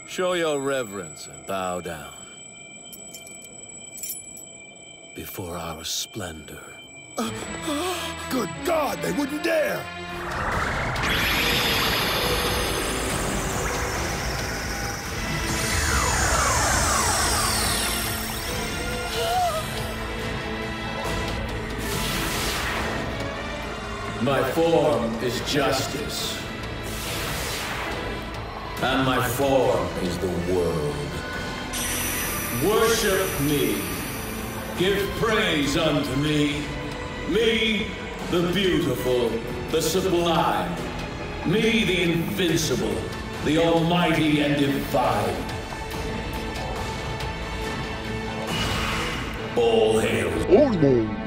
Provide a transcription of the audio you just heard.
Show your reverence and bow down before our splendor. Good God, they wouldn't dare! My form is justice. And my form is the world. Worship me. Give praise unto me. Me, the beautiful, the sublime. Me, the invincible, the almighty and divine. All hail. Olimar.